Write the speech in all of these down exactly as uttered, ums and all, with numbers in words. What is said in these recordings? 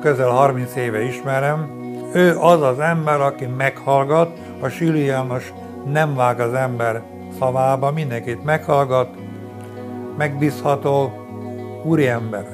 közel harminc éve ismerem. Ő az az ember, aki meghallgat, a Süli János nem vág az ember szavába, mindenkit meghallgat, megbízható, úriember.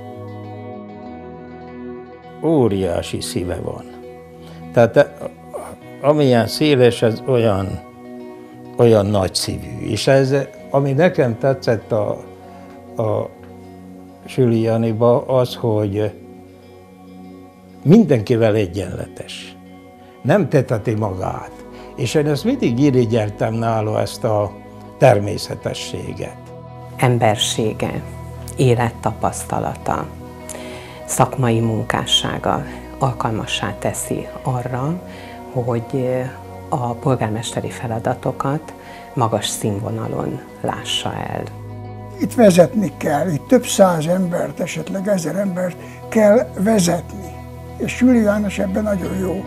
Óriási szíve van. Tehát amilyen széles, ez olyan, olyan nagy szívű. És ez, ami nekem tetszett a, a Süli Janiba, az, hogy mindenkivel egyenletes. Nem teteti magát. És én ezt mindig irigyeltem nála, ezt a természetességet. Embersége, élettapasztalata, szakmai munkássága alkalmassá teszi arra, hogy a polgármesteri feladatokat magas színvonalon lássa el. Itt vezetni kell, itt több száz embert, esetleg ezer embert kell vezetni. És Süli János ebben nagyon jó.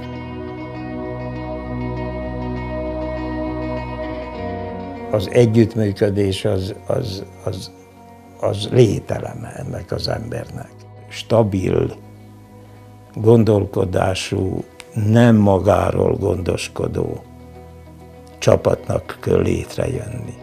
Az együttműködés az, az, az, az lételeme ennek az embernek. Stabil, gondolkodású, nem magáról gondoskodó csapatnak kell létrejönni.